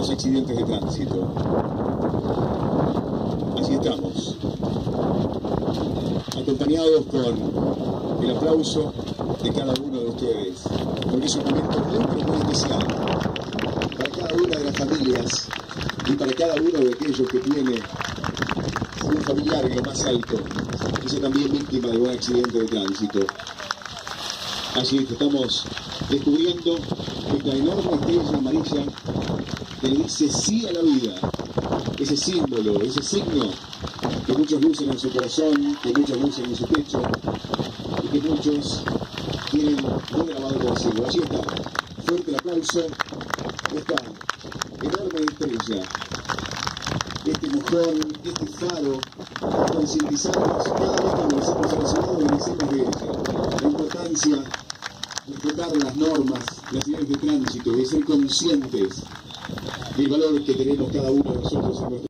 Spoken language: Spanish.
los accidentes de tránsito. Así estamos, acompañados con el aplauso de cada uno de ustedes, porque es un momento muy especial para cada una de las familias y para cada uno de aquellos que tiene un familiar en lo más alto, que sea también víctima de un accidente de tránsito. Así es, estamos descubriendo esta enorme estrella amarilla que dice sí a la vida, ese símbolo, ese signo que muchos lucen en su corazón, que muchos lucen en su pecho y que muchos tienen muy grabado consigo. Allí está, fuerte el aplauso, esta enorme estrella, este mojón, este faro, concientizarnos cada vez que ingresamos a la ciudad y ingresemos de ella. La importancia de respetar las normas, las señales de tránsito, de ser conscientes del valor que tenemos cada uno de nosotros en nuestro